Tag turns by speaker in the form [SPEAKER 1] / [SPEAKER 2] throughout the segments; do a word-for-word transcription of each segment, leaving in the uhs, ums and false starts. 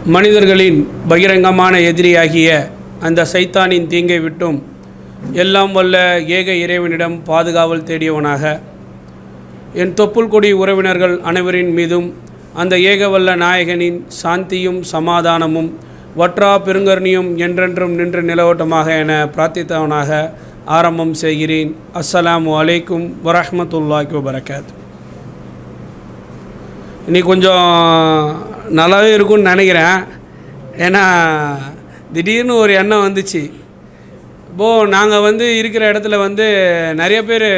[SPEAKER 1] மனிதர்களின் பகிரங்கமான எதிரியாகிய அந்த சைத்தானின் தீங்கை விட்டும் எல்லாம் வல்ல ஏக இறைவனிடம் பாதுகாவல் தேடியவனாக என் தொப்புள் கொடி உறவினர்கள் அனைவரின் மீதும் அந்த ஏக வல்ல நாயகனின் சாந்தியும் சமாதானமும் வற்றா பெருங்கருணியும் என்றென்றும் நின்று நிலவட்டமாக என பிரார்த்தித்தவனாக ஆரம்பம் செய்கிறேன். அஸ்ஸலாமு அலைக்கும் வரஹ்மத்துல்லாஹி வபரகாத்து. இன்னைக்கு கொஞ்சம் நல்லாவே இருக்கும்னு நினைக்கிறேன். ஏன்னா திடீர்னு ஒரு எண்ணம் வந்துச்சு. இப்போது நாங்கள் வந்து இருக்கிற இடத்துல வந்து நிறைய பேர்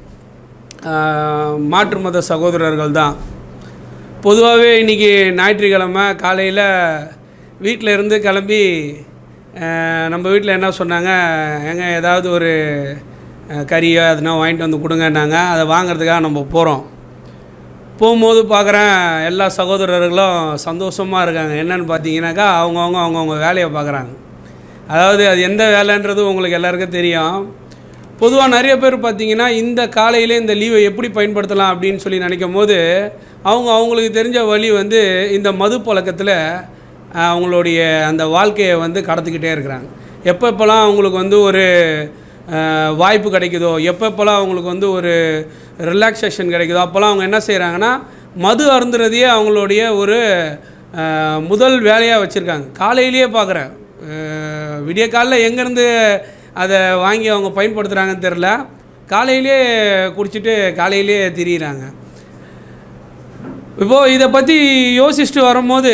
[SPEAKER 1] மாற்று மத சகோதரர்கள் தான். பொதுவாகவே இன்றைக்கி ஞாயிற்றுக்கிழமை காலையில் வீட்டில் இருந்து கிளம்பி நம்ம வீட்டில் என்ன சொன்னாங்க, எங்க ஏதாவது ஒரு கறியோ அதுனா வாங்கிட்டு வந்து கொடுங்கன்னாங்க. அதை வாங்கிறதுக்காக நம்ம போகிறோம். போகும்போது பார்க்குறேன் எல்லா சகோதரர்களும் சந்தோஷமாக இருக்காங்க. என்னென்னு பார்த்தீங்கன்னாக்கா அவங்கவுங்க அவங்கவுங்க வேலையை பார்க்குறாங்க. அதாவது அது எந்த வேலைன்றது உங்களுக்கு எல்லாருக்கும் தெரியும். பொதுவாக நிறைய பேர் பார்த்திங்கன்னா இந்த காலையில் இந்த லீவை எப்படி பயன்படுத்தலாம் அப்படின்னு சொல்லி நினைக்கும் போது அவங்க அவங்களுக்கு தெரிஞ்ச வழி வந்து இந்த மது பழக்கத்தில் அவங்களுடைய அந்த வாழ்க்கையை வந்து கடத்திக்கிட்டே இருக்கிறாங்க. எப்பப்போலாம் அவங்களுக்கு வந்து ஒரு வாய்ப்பு கிடைக்குதோ, எப்பப்போலாம் அவங்களுக்கு வந்து ஒரு ரிலாக்ஸேஷன் கிடைக்குதோ அப்போல்லாம் அவங்க என்ன செய்கிறாங்கன்னா மது அருந்துறதையே அவங்களுடைய ஒரு முதல் வேலையாக வச்சுருக்காங்க. காலையிலேயே பார்க்குறேன், விடிய காலையில் எங்கேருந்து அதை வாங்கி அவங்க பயன்படுத்துகிறாங்கன்னு தெரில, காலையிலே குடிச்சிட்டு காலையிலே திரியிறாங்க. இப்போது இதை பற்றி யோசிச்சுட்டு வரும்போது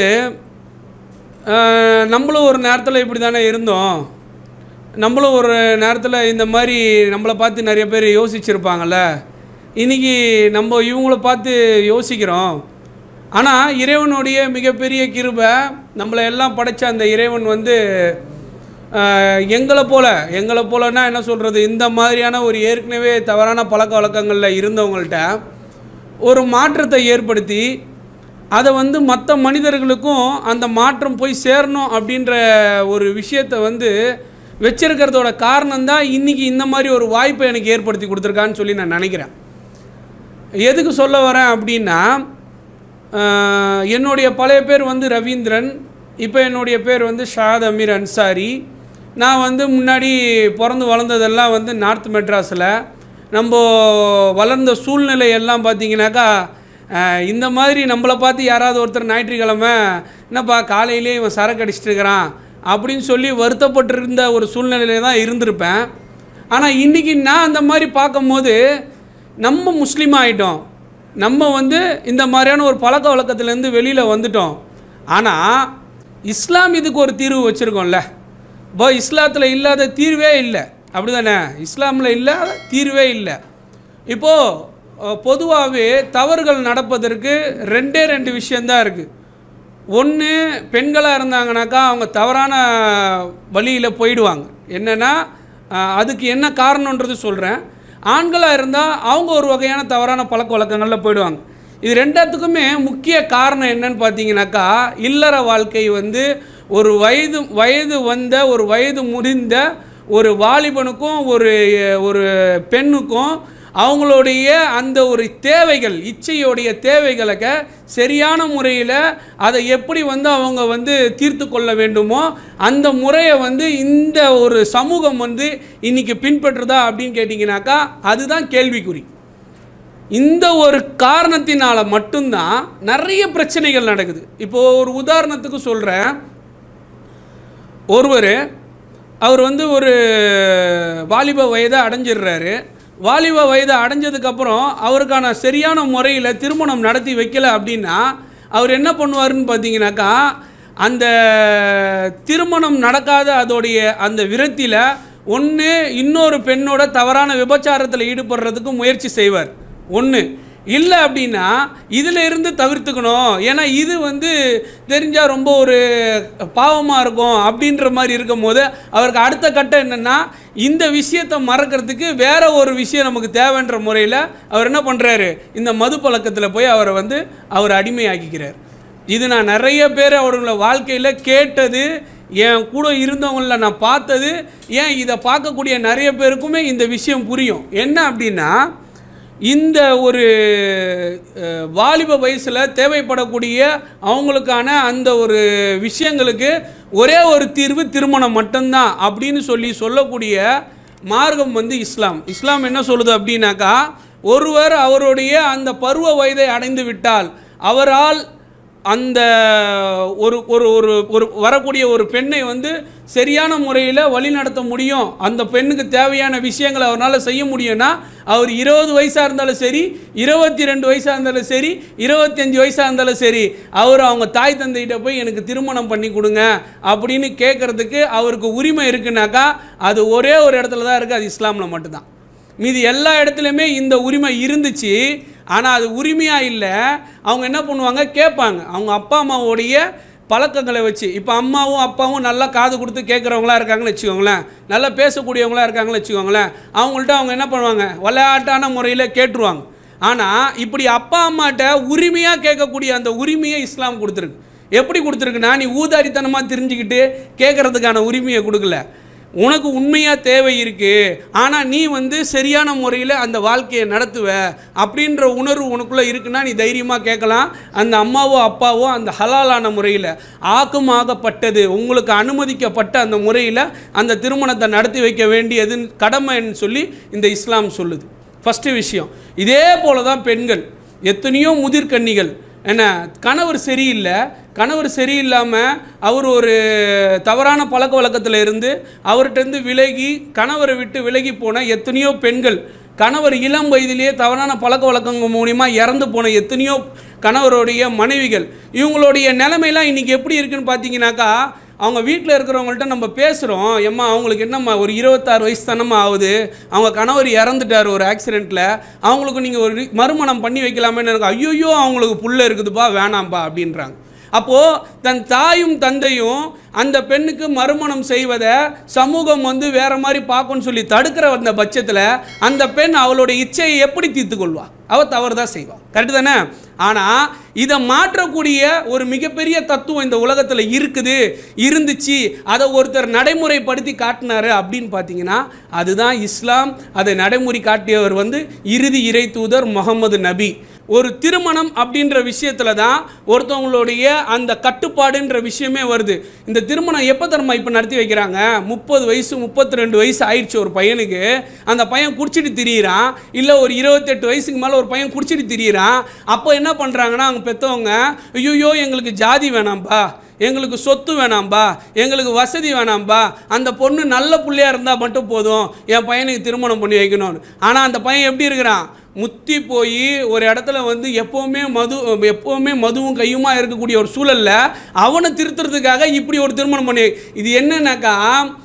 [SPEAKER 1] நம்மளும் ஒரு நேரத்தில் இப்படி தானே இருந்தோம். நம்மளும் ஒரு நேரத்தில் இந்த மாதிரி நம்மளை பார்த்து நிறைய பேர் யோசிச்சுருப்பாங்கள்ல. இன்றைக்கி நம்ம இவங்கள பார்த்து யோசிக்கிறோம். ஆனால் இறைவனுடைய மிகப்பெரிய கிருபை, நம்மளை எல்லாம் படைத்த அந்த இறைவன் வந்து எங்களை போல் எங்களை போலன்னா என்ன சொல்கிறது, இந்த மாதிரியான ஒரு ஏற்கனவே தவறான பழக்க வழக்கங்களில் இருந்தவங்கள்ட்ட ஒரு மாற்றத்தை ஏற்படுத்தி அதை வந்து மற்ற மனிதர்களுக்கும் அந்த மாற்றம் போய் சேரணும் அப்படின்ற ஒரு விஷயத்தை வந்து வச்சிருக்கிறதோட காரணம்தான் இன்றைக்கி இந்த மாதிரி ஒரு வாய்ப்பை எனக்கு ஏற்படுத்தி கொடுத்துருக்கான்னு சொல்லி நான் நினைக்கிறேன். எதுக்கு சொல்ல வரேன் அப்படின்னா, என்னுடைய பழைய பேர் வந்து ரவீந்திரன், இப்போ என்னுடைய பேர் வந்து ஷாத் அமீர் அன்சாரி. நான் வந்து முன்னாடி பிறந்து வளர்ந்ததெல்லாம் வந்து நார்த் மெட்ராஸில். நம்ம வளர்ந்த சூழ்நிலை எல்லாம் பார்த்திங்கனாக்கா இந்த மாதிரி நம்மளை பார்த்து யாராவது ஒருத்தர் ஞாயிற்றுக்கிழமை என்னப்பா காலையிலே இவன் சரக்கு அடிச்சிட்டு இருக்கிறான் அப்படின்னு சொல்லி வருத்தப்பட்டிருந்த ஒரு சூழ்நிலையில தான் இருந்திருப்பேன். ஆனால் இன்றைக்கி நான் அந்த மாதிரி பார்க்கும்போது நம்ம முஸ்லீம் ஆகிட்டோம், நம்ம வந்து இந்த மாதிரியான ஒரு பழக்க வழக்கத்துலேருந்து வெளியில் வந்துட்டோம். ஆனால் இஸ்லாம் இதுக்கு ஒரு தீர்வு வச்சுருக்கோம்ல. இப்போ இஸ்லாத்தில் இல்லாத தீர்வே இல்லை, அப்படி தானே? இஸ்லாமில் இல்லாத தீர்வே இல்லை. இப்போது பொதுவாகவே தவறுகள் நடப்பதற்கு ரெண்டே ரெண்டு விஷயந்தான் இருக்குது. ஒன்று, பெண்களாக இருந்தாங்கனாக்கா அவங்க தவறான வழியில் போயிடுவாங்க. என்னென்னா அதுக்கு என்ன காரணன்றது சொல்கிறேன். ஆண்களாக இருந்தால் அவங்க ஒரு வகையான தவறான பழக்க வழக்கங்களில் போயிடுவாங்க. இது ரெண்டாத்துக்குமே முக்கிய காரணம் என்னன்னு பார்த்தீங்கன்னாக்கா, இல்லற வாழ்க்கை வந்து ஒரு வயது வயது வந்த ஒரு வயது முறிந்த ஒரு வாலிபனுக்கும் ஒரு ஒரு பெண்ணுக்கும் அவங்களுடைய அந்த ஒரு தேவைகள், இச்சையோடைய தேவைகளுக்கு சரியான முறையில் அதை எப்படி வந்து அவங்க வந்து தீர்த்து கொள்ள வேண்டுமோ அந்த முறையை வந்து இந்த ஒரு சமூகம் வந்து இன்றைக்கி பின்பற்றுதா அப்படின்னு கேட்டிங்கனாக்கா அதுதான் கேள்விக்குறி. இந்த ஒரு காரணத்தினால் மட்டும்தான் நிறைய பிரச்சனைகள் நடக்குது. இப்போது ஒரு உதாரணத்துக்கு சொல்கிறேன். ஒருவர் அவர் வந்து ஒரு வாலிப வயதை அடைஞ்சிடுறாரு. வாலிப வயதை அடைஞ்சதுக்கப்புறம் அவருக்கான சரியான முறையில் திருமணம் நடத்தி வைக்கலை அப்படின்னா அவர் என்ன பண்ணுவாருன்னு பார்த்தீங்கன்னாக்கா, அந்த திருமணம் நடக்காத அதோடைய அந்த விரத்தியில் ஒன்று இன்னொரு பெண்ணோட தவறான விபச்சாரத்தில் ஈடுபடுறதுக்கு முயற்சி செய்வார். ஒன்று இல்லை அப்படின்னா இதில் இருந்து தவிர்த்துக்கணும், ஏன்னா இது வந்து தெரிஞ்சால் ரொம்ப ஒரு பாவமாக இருக்கும் அப்படின்ற மாதிரி இருக்கும் போது அவருக்கு அடுத்த கட்டம் என்னென்னா இந்த விஷயத்தை மறக்கிறதுக்கு வேற ஒரு விஷயம் நமக்கு தேவைன்ற முறையில் அவர் என்ன பண்ணுறாரு, இந்த மது பழக்கத்தில் போய் அவரை வந்து அவர் அடிமையாக்கிக்கிறார். இது நான் நிறைய பேர் அவர்களோட வாழ்க்கையில் கேட்டது, என் கூட இருந்தவங்கள நான் பார்த்தது. ஏன் இதை பார்க்கக்கூடிய நிறைய பேருக்குமே இந்த விஷயம் புரியும். என்ன அப்படின்னா, இந்த ஒரு வாலிப வயசில் தேவைப்படக்கூடிய அவங்களுக்கான அந்த ஒரு விஷயங்களுக்கு ஒரே ஒரு தீர்வு திருமணம் மட்டும்தான் அப்படின்னு சொல்லி சொல்லக்கூடிய மார்க்கம் வந்து இஸ்லாம். இஸ்லாம் என்ன சொல்லுது அப்படின்னாக்கா, ஒருவர் அவருடைய அந்த பருவ வயதை அடைந்து விட்டால் அவரால் அந்த ஒரு ஒரு ஒரு ஒரு வரக்கூடிய ஒரு பெண்ணை வந்து சரியான முறையில் வழிநடத்த முடியும், அந்த பெண்ணுக்கு தேவையான விஷயங்களை அவரால் செய்ய முடியும்னா அவர் இருபது வயசாக இருந்தாலும் சரி, இருபத்தி ரெண்டு வயசாக இருந்தாலும் சரி, இருபத்தஞ்சி வயசாக இருந்தாலும் சரி, அவர் அவங்க தாய் தந்தைகிட்ட போய் எனக்கு திருமணம் பண்ணி கொடுங்க அப்படின்னு கேட்குறதுக்கு அவருக்கு உரிமை இருக்குனாக்கா அது ஒரே ஒரு இடத்துல தான் இருக்குது, அது இஸ்லாமில் மட்டும்தான். மீதி எல்லா இடத்துலையுமே இந்த உரிமை இருந்துச்சு. ஆனால் அது உரிமையாக இல்லை. அவங்க என்ன பண்ணுவாங்க, கேட்பாங்க அவங்க அப்பா அம்மாவோடைய பழக்கங்களை வச்சு. இப்போ அம்மாவும் அப்பாவும் நல்லா காது கொடுத்து கேட்குறவங்களா இருக்காங்கன்னு வச்சுக்கோங்களேன், நல்லா பேசக்கூடியவங்களா இருக்காங்கன்னு வச்சுக்கோங்களேன், அவங்கள்ட்ட அவங்க என்ன பண்ணுவாங்க, விளையாட்டான முறையில் கேட்டுருவாங்க. ஆனால் இப்படி அப்பா அம்மாட்ட உரிமையாக கேட்கக்கூடிய அந்த உரிமையை இஸ்லாம் கொடுத்துருக்கு. எப்படி கொடுத்துருக்குன்னா, நீ ஊதாரித்தனமாக தெரிஞ்சுக்கிட்டு கேட்குறதுக்கான உரிமையை கொடுக்கல. உனக்கு உண்மையாக தேவை இருக்குது, ஆனால் நீ வந்து சரியான முறையில் அந்த வாழ்க்கையை நடத்துவ அப்படின்ற உணர்வு உனக்குள்ளே இருக்குன்னா நீ தைரியமாக கேட்கலாம். அந்த அம்மாவோ அப்பாவோ அந்த ஹலாலான முறையில் ஆக்கமாகப்பட்டது உங்களுக்கு அனுமதிக்கப்பட்ட அந்த முறையில் அந்த திருமணத்தை நடத்தி வைக்க வேண்டியது கடமைன்னு சொல்லி இந்த இஸ்லாம் சொல்லுது. ஃபஸ்ட்டு விஷயம். இதே போல தான் பெண்கள், எத்தனையோ முதிர்கன்னிகள் என்ன, கணவர் சரியில்லை, கணவர் சரியில்லாமல் அவர் ஒரு தவறான பழக்க வழக்கத்தில் இருந்து அவர்கிட்டருந்து விலகி கணவரை விட்டு விலகி போன எத்தனையோ பெண்கள், கணவர் இளம் வயதிலேயே தவறான பழக்க வழக்கங்கள் மூலிமா இறந்து போன எத்தனையோ கணவருடைய மனைவிகள், இவங்களுடைய நிலைமையெல்லாம் இன்றைக்கி எப்படி இருக்குன்னு பார்த்தீங்கன்னாக்கா, அவங்க வீட்டில் இருக்கிறவங்கள்ட்ட நம்ம பேசுகிறோம், எம்மா அவங்களுக்கு என்னம்மா ஒரு இருபத்தாறு வயசு தானம்மா ஆகுது, அவங்க கணவர் இறந்துட்டார் ஒரு ஆக்சிடெண்ட்டில், அவங்களுக்கு நீங்கள் ஒரு மறுமணம் பண்ணி வைக்கலாமேன்னு எனக்கு, ஐயோயோ அவங்களுக்கு புள்ள இருக்குதுப்பா வேணாம்ப்பா அப்படின்றாங்க. அப்போது தன் தாயும் தந்தையும் அந்த பெண்ணுக்கு மறுமணம் செய்வதை சமூகம் வந்து வேறு மாதிரி பார்க்கும்னு சொல்லி தடுக்கிற அந்த பட்சத்தில் அந்த பெண் அவளுடைய இச்சையை எப்படி தீர்த்து கொள்வா? அவள் தவறு தான் செய்வாள். கரெக்டு தானே? ஆனால் இதை மாற்றக்கூடிய ஒரு மிகப்பெரிய தத்துவம் இந்த உலகத்தில் இருக்குது, இருந்துச்சு, அதை ஒருத்தர் நடைமுறைப்படுத்தி காட்டினாரு அப்படின்னு பார்த்தீங்கன்னா அதுதான் இஸ்லாம். அதை நடைமுறை காட்டியவர் வந்து இறுதி இறை தூதர் முகமது நபி. ஒரு திருமணம் அப்படின்ற விஷயத்தில் தான் ஒருத்தவங்களுடைய அந்த கட்டுப்பாடுன்ற விஷயமே வருது. இந்த திருமணம் எப்போ தரமா இப்போ நடத்தி வைக்கிறாங்க, முப்பது வயசு முப்பத்தி ரெண்டு வயசு ஆயிடுச்சு ஒரு பையனுக்கு, அந்த பையன் குடிச்சிட்டு திரியிறான், இல்லை ஒரு இருபத்தெட்டு வயசுக்கு மேலே ஒரு பையன் குடிச்சிட்டு திரியிறான். அப்போ என்ன பண்ணுறாங்கன்னா அவங்க பெற்றவங்க, ஐயோ எங்களுக்கு ஜாதி வேணாம்பா, எங்களுக்கு சொத்து வேணாம்பா, எங்களுக்கு வசதி வேணாம்பா, அந்த பொண்ணு நல்ல பிள்ளையாக இருந்தால் மட்டும் போதும், என் பையனுக்கு திருமணம் பண்ணி வைக்கணும்னு. ஆனால் அந்த பையன் எப்படி இருக்கிறான், முத்தி போய் ஒரு இடத்துல வந்து எப்போவுமே மது எப்போவுமே மதுவும் கையுமா இருக்கக்கூடிய ஒரு சூழலில் அவனை திருத்துறதுக்காக இப்படி ஒரு திருமணம் பண்ணி, இது என்னன்னாக்கா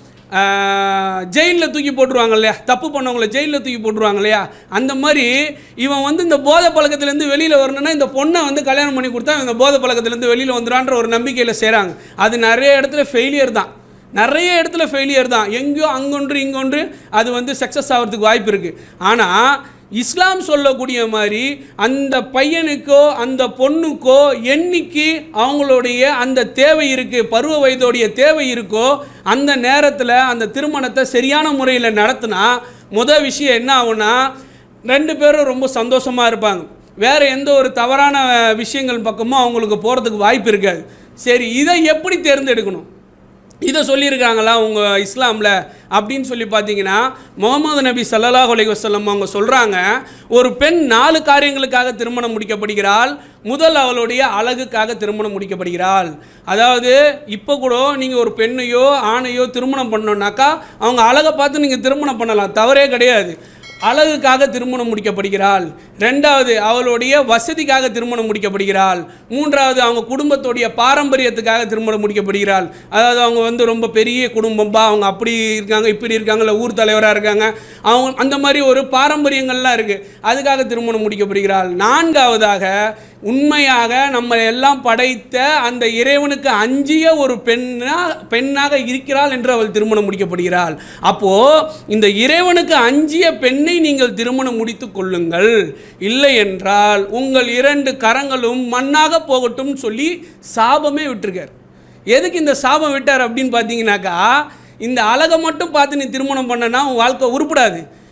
[SPEAKER 1] ஜெயிலில் தூக்கி போட்டுருவாங்க இல்லையா, தப்பு பண்ணவங்கள ஜெயிலில் தூக்கி போட்டுருவாங்க இல்லையா, அந்த மாதிரி இவன் வந்து இந்த போதை பழக்கத்துலேருந்து வெளியில் வரணுன்னா இந்த பொண்ணை வந்து கல்யாணம் பண்ணி கொடுத்தா இந்த போதை பழக்கத்துலேருந்து வெளியில் வந்துடான்ற ஒரு நம்பிக்கையில் செய்கிறாங்க. அது நிறைய இடத்துல ஃபெயிலியர் தான், நிறைய இடத்துல ஃபெயிலியர் தான், எங்கேயோ அங்கொன்று இங்கொன்று அது வந்து சக்ஸஸ் ஆகிறதுக்கு வாய்ப்பு இருக்குது. ஆனால் இஸ்லாம் சொல்லக்கூடிய மாதிரி அந்த பையனுக்கோ அந்த பொண்ணுக்கோ என்னைக்கு அவங்களுடைய அந்த தேவை இருக்குது, பருவ வயதோடைய தேவை இருக்கோ அந்த நேரத்தில் அந்த திருமணத்தை சரியான முறையில் நடத்தினா முதல் விஷயம் என்ன ஆகுனா, ரெண்டு பேரும் ரொம்ப சந்தோஷமாக இருப்பாங்க, வேறு எந்த ஒரு தவறான விஷயங்கள் பக்கமும் அவங்களுக்கு போகிறதுக்கு வாய்ப்பு இருக்காது. சரி, இதை எப்படி தேர்ந்தெடுக்கணும், இதை சொல்லியிருக்காங்களா உங்கள் இஸ்லாமில் அப்படின்னு சொல்லி பார்த்தீங்கன்னா, முகமது நபி ஸல்லல்லாஹு அலைஹி வஸல்லம் அவங்க சொல்கிறாங்க, ஒரு பெண் நாலு காரியங்களுக்காக திருமணம் முடிக்கப்படுகிறாள். முதல் அவளுடைய அழகுக்காக திருமணம் முடிக்கப்படுகிறாள். அதாவது இப்போ கூட நீங்கள் ஒரு பெண்ணையோ ஆணையோ திருமணம் பண்ணோன்னாக்கா அவங்க அழகை பார்த்து நீங்கள் திருமணம் பண்ணலாம், தவறே கிடையாது. அழகுக்காக திருமணம் முடிக்கப்படுகிறாள். ரெண்டாவது அவளுடைய வசதிக்காக திருமணம் முடிக்கப்படுகிறாள். மூன்றாவது அவங்க குடும்பத்துடைய பாரம்பரியத்துக்காக திருமணம் முடிக்கப்படுகிறாள். அதாவது அவங்க வந்து ரொம்ப பெரிய குடும்பம்பா, அவங்க அப்படி இருக்காங்க இப்படி இருக்காங்க, இல்லை ஊர் தலைவராக இருக்காங்க, அவங்க அந்த மாதிரி ஒரு பாரம்பரியங்கள்லாம் இருக்குது, அதுக்காக திருமணம் முடிக்கப்படுகிறாள். நான்காவதாக உண்மையாக நம்ம எல்லாம் படைத்த அந்த இறைவனுக்கு அஞ்சிய ஒரு பெண்ணா பெண்ணாக இருக்கிறாள் என்று அவள் திருமணம் முடிக்கப்படுகிறாள். அப்போது இந்த இறைவனுக்கு அஞ்சிய பெண்ணை நீங்கள் திருமணம் முடித்து கொள்ளுங்கள், இல்லை என்றால் உங்கள் இரண்டு கரங்களும் மண்ணாக போகட்டும் சொல்லி சாபமே விட்டுருக்கார். எதுக்கு இந்த சாபம் விட்டார் அப்படின்னு பார்த்தீங்கன்னாக்கா, இந்த அழகை மட்டும் பார்த்து நீ திருமணம் பண்ணனா உன் வாழ்க்கை உருப்படாது.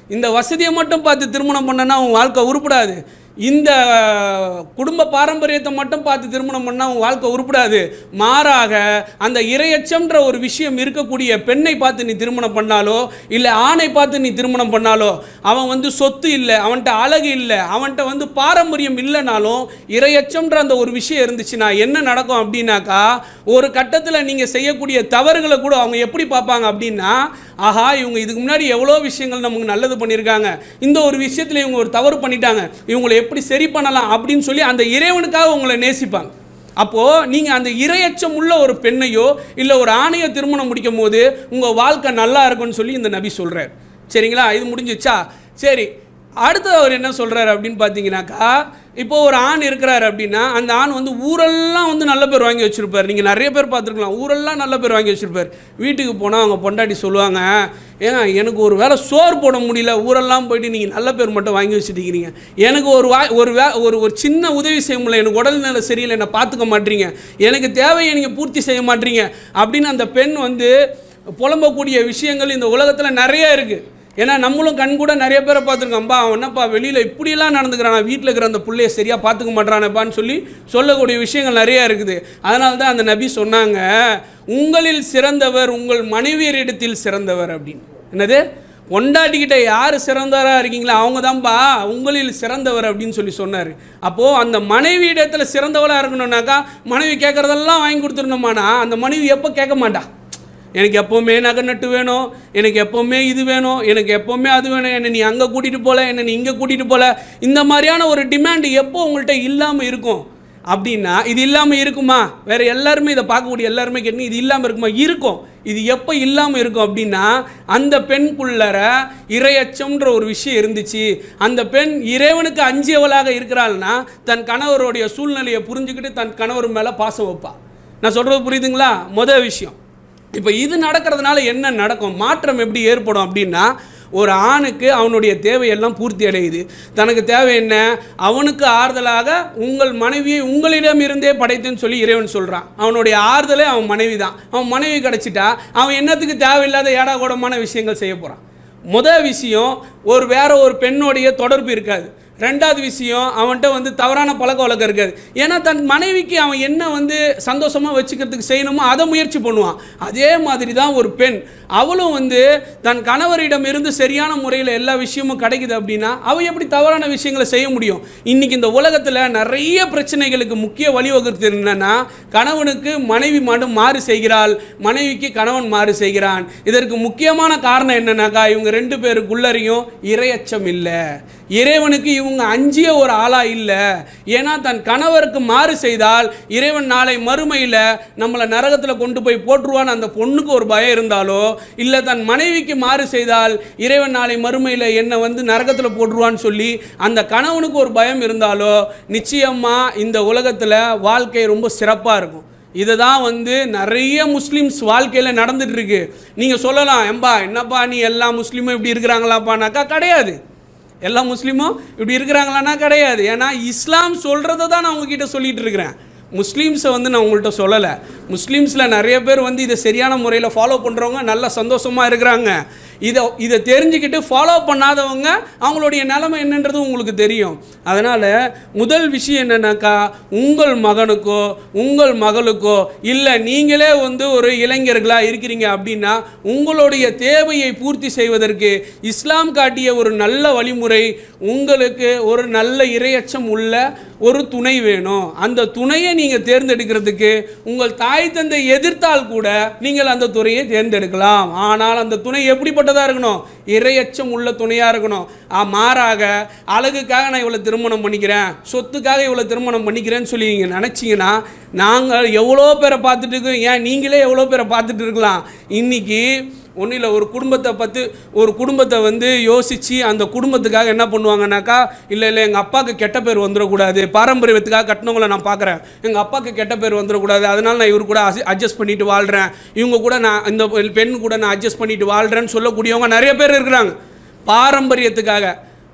[SPEAKER 1] இந்த வசதியை மட்டும் பார்த்து திருமணம் பண்ணனா உன் வாழ்க்கை உருப்படாது. இந்த குடும்ப பாரம்பரியத்தை மட்டும் பார்த்து திருமணம் பண்ணால் உன் வாழ்க்கை உருப்படாது. மாறாக அந்த இரையச்சம்ன்ற ஒரு விஷயம் இருக்கக்கூடிய பெண்ணை பார்த்து நீ திருமணம் பண்ணாலோ இல்லை ஆணை பார்த்து நீ திருமணம் பண்ணாலோ அவன் வந்து சொத்து இல்லை, அவன்கிட்ட அழகு இல்லை, அவன்கிட்ட வந்து பாரம்பரியம் இல்லைனாலும் இரையச்சம்ன்ற அந்த ஒரு விஷயம் இருந்துச்சுன்னா என்ன நடக்கும் அப்படின்னாக்கா, ஒரு கட்டத்தில் நீங்கள் செய்யக்கூடிய தவறுகளை கூட அவங்க எப்படி பார்ப்பாங்க அப்படின்னா, ஆஹா இவங்க இதுக்கு முன்னாடி எவ்வளோ விஷயங்கள் நமக்கு நல்லது பண்ணியிருக்காங்க, இந்த ஒரு விஷயத்தில் இவங்க ஒரு தவறு பண்ணிட்டாங்க, இவங்களை எப்படி சரி பண்ணலாம் அப்படின்னு சொல்லி அந்த இறைவனுக்காக உங்களை நேசிப்பாங்க. அப்போது நீங்கள் அந்த இரையச்சம் உள்ள ஒரு பெண்ணையோ இல்லை ஒரு ஆணையோ திருமணம் முடிக்கும் போது உங்கள் வாழ்க்கை நல்லா இருக்குன்னு சொல்லி இந்த நபி சொல்கிறார். சரிங்களா, இது முடிஞ்சிச்சா? சரி, அடுத்து அவர் என்ன சொல்கிறார் அப்படின்னு பார்த்தீங்கன்னாக்கா, இப்போ ஒரு ஆண் இருக்கிறார் அப்படின்னா அந்த ஆண் வந்து ஊரெல்லாம் வந்து நல்ல பேர் வாங்கி வச்சுருப்பார். நீங்கள் நிறைய பேர் பார்த்துருக்கலாம், ஊரெல்லாம் நல்ல பேர் வாங்கி வச்சுருப்பார். வீட்டுக்கு போனால் அவங்க பொண்டாட்டி சொல்லுவாங்க, ஏங்க எனக்கு ஒரு வேளை சோறு போட முடியல, ஊரெல்லாம் போயிட்டு நீங்கள் நல்ல பேர் மட்டும் வாங்கி வச்சுருக்கிறீங்க, எனக்கு ஒரு வா ஒரு வே ஒரு ஒரு சின்ன உதவி செய்ய முடியல, எனக்கு உடல்நிலை சரியில்லை, என்னை பார்த்துக்க மாட்டீங்க, எனக்கு தேவையை நீங்கள் பூர்த்தி செய்ய மாட்டீங்க அப்படின்னு அந்த பெண் வந்து புலம்பக்கூடிய விஷயங்கள் இந்த உலகத்தில் நிறைய இருக்குது. ஏன்னா நம்மளும் கண் கூட நிறைய பேரை பார்த்துருக்கோம்பா, அவன் என்னப்பா வெளியில் இப்படியெல்லாம் நடந்துக்கிறானா, வீட்டில் இருக்கிற அந்த பிள்ளையை சரியாக பார்த்துக்க மாட்டானப்பான்னு சொல்லி சொல்லக்கூடிய விஷயங்கள் நிறையா இருக்குது. அதனால தான் அந்த நபி சொன்னாங்க, உங்களில் சிறந்தவர் உங்கள் மனைவியரிடத்தில் சிறந்தவர் அப்படின்னு. என்னது, பொண்டாட்டிக்கிட்ட யார் சிறந்தவராக இருக்கீங்களா அவங்க தான்ப்பா உங்களில் சிறந்தவர் அப்படின்னு சொல்லி சொன்னார். அப்போது அந்த மனைவி இடத்துல சிறந்தவளாக இருக்கணும்னாக்கா மனைவி கேட்குறதெல்லாம் வாங்கி கொடுத்துருந்தோமானா அந்த மனைவி எப்போ கேட்க மாட்டா, எனக்கு எப்போவுமே நகை நட்டு வேணும், எனக்கு எப்போவுமே இது வேணும், எனக்கு எப்போவுமே அது வேணும், என்னை நீ அங்கே கூட்டிகிட்டு போகல, என்னை நீ இங்கே கூட்டிகிட்டு போகல, இந்த மாதிரியான ஒரு டிமாண்டு எப்போ உங்கள்கிட்ட இல்லாமல் இருக்கும் அப்படின்னா, இது இல்லாமல் இருக்குமா? வேறு எல்லாருமே இதை பார்க்கக்கூடிய எல்லாருமே கேட்டு இது இல்லாமல் இருக்குமா? இருக்கும். இது எப்போ இல்லாமல் இருக்கும் அப்படின்னா, அந்த பெண்குள்ளர இரையச்சம்ன்ற ஒரு விஷயம் இருந்துச்சு, அந்த பெண் இறைவனுக்கு அஞ்சியவளாக இருக்கிறாள்னா தன் கணவருடைய சூழ்நிலையை புரிஞ்சுக்கிட்டு தன் கணவர் மேலே பாசம் வைப்பா. நான் சொல்கிறது புரியுதுங்களா? மொதல் விஷயம். இப்போ இது நடக்கிறதுனால என்ன நடக்கும், மாற்றம் எப்படி ஏற்படும் அப்படின்னா, ஒரு ஆணுக்கு அவனுடைய தேவையெல்லாம் பூர்த்தி அடையுது. தனக்கு தேவை என்ன, அவனுக்கு ஆறுதலாக உங்கள் மனைவியை உங்களிடம் இருந்தே படைத்துன்னு சொல்லி இறைவன் சொல்கிறான். அவனுடைய ஆறுதலே அவன் மனைவி தான். அவன் மனைவி கிடச்சிட்டா அவன் என்னத்துக்கு தேவையில்லாத ஏடா கூடமான விஷயங்கள் செய்ய போகிறான். முதல் விஷயம், ஒரு வேற ஒரு பெண்ணுடைய தொடர்பு இருக்காது. ரெண்டாவது விஷயம், அவன்கிட்ட வந்து தவறான பழக்க வழக்கம் இருக்காது. ஏன்னா தன் மனைவிக்கு அவன் என்ன வந்து சந்தோஷமாக வச்சுக்கிறதுக்கு செய்யணுமோ அதை முயற்சி பண்ணுவான். அதே மாதிரி தான் ஒரு பெண், அவளும் வந்து தன் கணவரிடம் இருந்து சரியான முறையில் எல்லா விஷயமும் கிடைக்குது அப்படின்னா அவள் எப்படி தவறான விஷயங்களை செய்ய முடியும்? இன்றைக்கி இந்த உலகத்தில் நிறைய பிரச்சனைகளுக்கு முக்கிய வழிவகுத்து என்னன்னா, கணவனுக்கு மனைவி மட்டும் மாறு செய்கிறாள், மனைவிக்கு கணவன் மாறு செய்கிறான். இதற்கு முக்கியமான காரணம் என்னன்னாக்கா, இவங்க ரெண்டு பேருக்குள்ளரையும் இரையச்சம் இல்லை, இறைவனுக்கு இவங்க அஞ்சிய ஒரு ஆளா இல்லை. ஏன்னா தன் கணவருக்கு மாறு செய்தால் இறைவன் நாளை மறுமையில் நம்மளை நரகத்தில் கொண்டு போய் போட்டுருவான்னு அந்த பொண்ணுக்கு ஒரு பயம் இருந்தாலோ, இல்லை தன் மனைவிக்கு மாறு செய்தால் இறைவன் நாளை மறுமையில் என்னை வந்து நரகத்தில் போட்டுருவான்னு சொல்லி அந்த கணவனுக்கு ஒரு பயம் இருந்தாலோ, நிச்சயமாக இந்த உலகத்தில் வாழ்க்கை ரொம்ப சிறப்பாக இருக்கும். இதை தான் வந்து நிறைய முஸ்லீம்ஸ் வாழ்க்கையில் நடந்துட்டு இருக்கு. நீங்கள் சொல்லலாம், எம்பா என்னப்பா நீ எல்லா முஸ்லீமும் இப்படி இருக்கிறாங்களாப்பானாக்கா கிடையாது. எல்லா முஸ்லீமும் இப்படி இருக்கிறாங்களான்னா கிடையாது. ஏன்னா இஸ்லாம் சொல்கிறத தான் நான் உங்ககிட்ட சொல்லிகிட்டு இருக்கிறேன். முஸ்லீம்ஸை வந்து நான் உங்கள்கிட்ட சொல்லலை. முஸ்லீம்ஸில் நிறைய பேர் வந்து இதை சரியான முறையில் ஃபாலோ பண்ணுறவங்க நல்ல சந்தோஷமாக இருக்கிறாங்க. இதை இதை தெரிஞ்சுக்கிட்டு ஃபாலோ பண்ணாதவங்க அவங்களுடைய நிலைமை என்னன்றது உங்களுக்கு தெரியும். அதனால் முதல் விஷயம் என்னென்னாக்கா, உங்கள் மகனுக்கோ உங்கள் மகளுக்கோ இல்லை நீங்களே வந்து ஒரு இளைஞர்களாக இருக்கிறீங்க அப்படின்னா உங்களுடைய தேவையை பூர்த்தி செய்வதற்கு இஸ்லாம் காட்டிய ஒரு நல்ல வழிமுறை, உங்களுக்கு ஒரு நல்ல இரையச்சம் உள்ள ஒரு துணை வேணும். அந்த துணையை நீங்கள் தேர்ந்தெடுக்கிறதுக்கு உங்கள் தாய் தந்தை எதிர்த்தால் கூட நீங்கள் அந்த துறையை தேர்ந்தெடுக்கலாம். ஆனால் அந்த துணை எப்படிப்பட்டதாக இருக்கணும்? இரையச்சம் உள்ள துணையாக இருக்கணும். மாறாக அழகுக்காக நான் இவ்வளோ திருமணம் பண்ணிக்கிறேன், சொத்துக்காக இவ்வளோ திருமணம் பண்ணிக்கிறேன்னு சொல்லி நீங்கள் நினச்சிங்கன்னா, நாங்கள் எவ்வளோ பேரை பார்த்துட்டு இருக்கோம், ஏன் நீங்களே எவ்வளோ பேரை பார்த்துட்டு இருக்கலாம். இன்றைக்கி ஒன்றும் இல்லை, ஒரு குடும்பத்தை பற்றி ஒரு குடும்பத்தை வந்து யோசித்து அந்த குடும்பத்துக்காக என்ன பண்ணுவாங்கன்னாக்கா, இல்லை இல்லை எங்கள் அப்பாவுக்கு கெட்ட பேர் வந்துடக்கூடாது, பாரம்பரியத்துக்காக கட்டினவங்களை நான் பார்க்குறேன், எங்கள் அப்பாவுக்கு கெட்ட பேர் வந்துடக்கூடாது, அதனால் நான் இவர் கூட அட்ஜஸ்ட் பண்ணிட்டு வாழ்கிறேன், இவங்க கூட நான் இந்த பெண் கூட நான் அட்ஜஸ்ட் பண்ணிட்டு வாழ்கிறேன்னு சொல்லக்கூடியவங்க நிறைய பேர் இருக்கிறாங்க. பாரம்பரியத்துக்காக,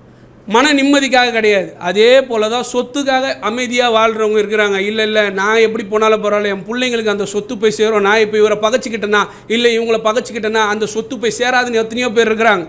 [SPEAKER 1] மன நிம்மதிக்காக கிடையாது. அதே போல் தான் சொத்துக்காக அமைதியாக வாழ்கிறவங்க இருக்கிறாங்க. இல்லை இல்லை நான் எப்படி போனாலும் பரவாயில்ல, என் பிள்ளைங்களுக்கு அந்த சொத்து போய் சேரும், நான் இப்போ இவரை பகைச்சிக்கிட்டேன்னா இல்லை இவங்கள பகைச்சிக்கிட்டேன்னா அந்த சொத்து போய் சேராதுன்னு எத்தனையோ பேர் இருக்கிறாங்க.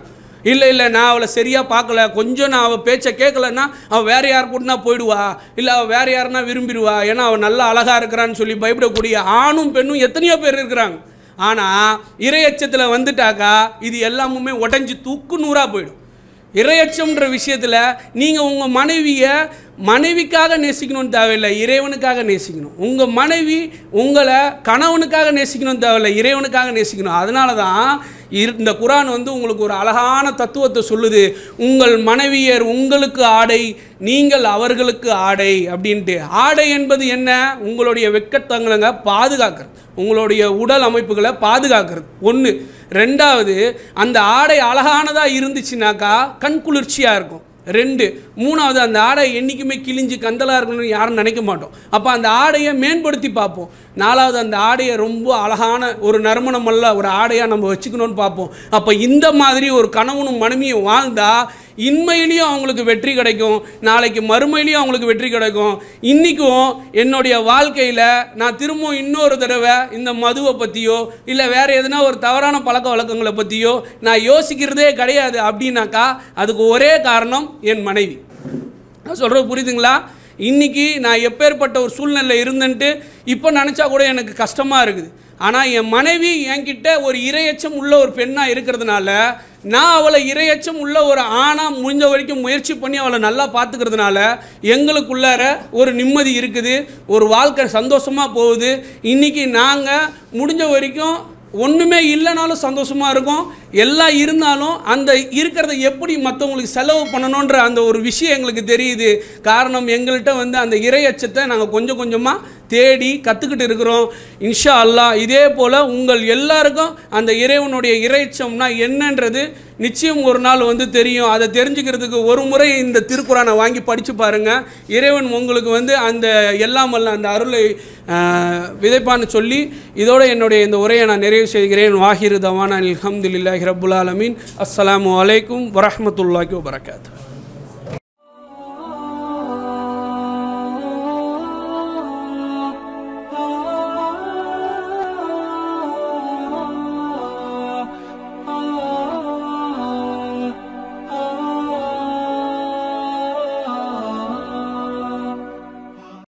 [SPEAKER 1] இல்லை இல்லை நான் அவளை சரியாக பார்க்கல, கொஞ்சம் நான் அவள் பேச்சை கேட்கலன்னா அவள் வேறு யார் கூடனா போயிடுவா, இல்லை அவள் வேறு யாருன்னா விரும்பிடுவா, ஏன்னா அவள் நல்லா அழகாக இருக்கிறான்னு சொல்லி பயப்படக்கூடிய ஆணும் பெண்ணும் எத்தனையோ பேர் இருக்கிறாங்க. ஆனால் இறையச்சத்தில் வந்துட்டாக்கா இது எல்லாமுமே உடஞ்சி தூக்கு நூறாக போயிடும். இறையச்சம்ன்ற விஷயத்தில் நீங்கள் உங்கள் மனைவியை மனைவிக்காக நேசிக்கணும்னு தேவையில்லை, இறைவனுக்காக நேசிக்கணும். உங்கள் மனைவி உங்களை கணவனுக்காக நேசிக்கணும்னு தேவையில்லை, இறைவனுக்காக நேசிக்கணும். அதனால தான் இந்த குர்ஆன் வந்து உங்களுக்கு ஒரு அழகான தத்துவத்தை சொல்லுது. உங்கள் மனைவியர் உங்களுக்கு ஆடை, நீங்கள் அவர்களுக்கு ஆடை அப்படின்ட்டு. ஆடை என்பது என்ன? உங்களுடைய வெட்கத்தங்களை பாதுகாக்கிறது, உங்களுடைய உடல் அமைப்புகளை பாதுகாக்கிறது ஒன்று. ரெண்டாவது, அந்த ஆடை அழகானதாக இருந்துச்சுனாக்கா கண் குளிர்ச்சியாக இருக்கும். ரெண்டு. மூணாவது, அந்த ஆடை என்றைக்குமே கிழிஞ்சு கந்தலாக இருக்கணும்னு யாரும் நினைக்க மாட்டோம். அப்போ அந்த ஆடையை மேம்படுத்தி பார்ப்போம். நாலாவது, அந்த ஆடையை ரொம்ப அழகான ஒரு நறுமணமல்ல ஒரு ஆடையாக நம்ம வச்சுக்கணும்னு பார்ப்போம். அப்போ இந்த மாதிரி ஒரு கணவனும் மனைவியும் வாழ்ந்தால் இன்மையிலையும் அவங்களுக்கு வெற்றி கிடைக்கும், நாளைக்கு மறுமையிலையும் அவங்களுக்கு வெற்றி கிடைக்கும். இன்றைக்கும் என்னுடைய வாழ்க்கையில் நான் திரும்பவும் இன்னொரு தடவை இந்த மதுவை பற்றியோ இல்லை வேறு எதுனா ஒரு தவறான பழக்க வழக்கங்களை பற்றியோ நான் யோசிக்கிறதே கிடையாது. அப்படின்னாக்கா அதுக்கு ஒரே காரணம் என் மனைவி. நான் சொல்கிறது புரியுதுங்களா? இன்றைக்கி நான் எப்பேற்பட்ட ஒரு சூழ்நிலை இருந்துன்ட்டு இப்போ நினச்சா கூட எனக்கு கஷ்டமாக இருக்குது. ஆனால் என் மனைவி என்கிட்ட ஒரு இரையச்சம் உள்ள ஒரு பெண்ணாக இருக்கிறதுனால நான் அவளை இரையச்சம் உள்ள ஒரு ஆணாக முடிஞ்ச வரைக்கும் முயற்சி பண்ணி அவளை நல்லா பார்த்துக்கிறதுனால எங்களுக்குள்ளார ஒரு நிம்மதி இருக்குது, ஒரு வாழ்க்கை சந்தோஷமாக போகுது. இன்றைக்கி நாங்கள் முடிஞ்ச வரைக்கும் ஒன்றுமே இல்லைனாலும் சந்தோஷமாக இருக்கும், எல்லாம் இருந்தாலும் அந்த இருக்கிறத எப்படி மற்றவங்களுக்கு செலவு பண்ணணுன்ற அந்த ஒரு விஷயம் எங்களுக்கு தெரியுது. காரணம், எங்கள்கிட்ட வந்து அந்த இறையச்சத்தை நாங்கள் கொஞ்சம் கொஞ்சமாக தேடி கற்றுக்கிட்டு இருக்கிறோம். இன்ஷா அல்லாஹ் இதே போல் உங்கள் எல்லாருக்கும் அந்த இறைவனுடைய இறைச்சம்னா என்னன்றது நிச்சயம் ஒரு நாள் வந்து தெரியும். அதை தெரிஞ்சுக்கிறதுக்கு ஒரு முறை இந்த திருக்குறானை வாங்கி படித்து பாருங்கள். இறைவன் உங்களுக்கு வந்து அந்த எல்லாம் அல்ல அந்த அருளை விதைப்பான்னு சொல்லி இதோடு என்னுடைய இந்த உரையை நான் நிறைவு செய்கிறேன். வாஹிரு தவானா அல்ஹம்துலில்லாஹி ரப்புல் ஆலமீன். அஸ்ஸலாமு அலைக்கும் வரஹ்மத்துல்லாஹி வபரகாத்துஹு.